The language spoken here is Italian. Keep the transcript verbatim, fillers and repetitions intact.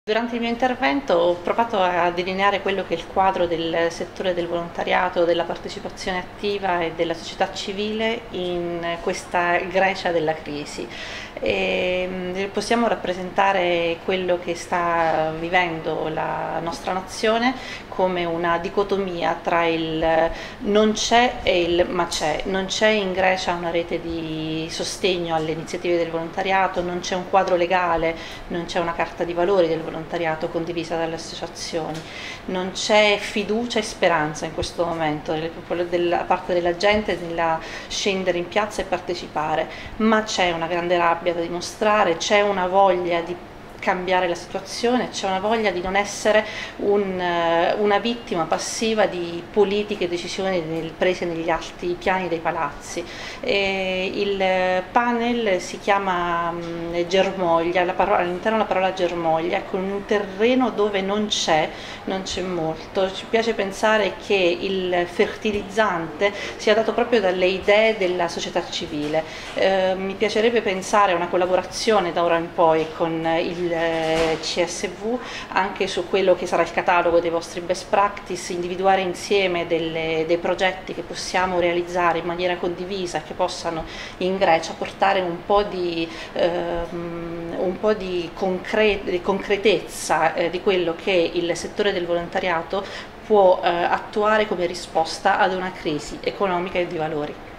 Durante il mio intervento ho provato a delineare quello che è il quadro del settore del volontariato, della partecipazione attiva e della società civile in questa Grecia della crisi. E possiamo rappresentare quello che sta vivendo la nostra nazione come una dicotomia tra il non c'è e il ma c'è. Non c'è in Grecia una rete di sostegno alle iniziative del volontariato, non c'è un quadro legale, non c'è una carta di valori del volontariato condivisa dalle associazioni, non c'è fiducia e speranza in questo momento da parte della gente nella scendere in piazza e partecipare, ma c'è una grande rabbia da dimostrare, c'è una voglia di cambiare la situazione, c'è una voglia di non essere un, una vittima passiva di politiche e decisioni prese negli alti piani dei palazzi. E il panel si chiama germoglia, all'interno la parola germoglia, con un terreno dove non c'è, non c'è molto. Ci piace pensare che il fertilizzante sia dato proprio dalle idee della società civile. Eh, mi piacerebbe pensare a una collaborazione da ora in poi con il C S V anche su quello che sarà il catalogo dei vostri best practice, individuare insieme delle, dei progetti che possiamo realizzare in maniera condivisa e che possano in Grecia portare un po' di, ehm, un po' di, concre di concretezza eh, di quello che il settore del volontariato può eh, attuare come risposta ad una crisi economica e di valori.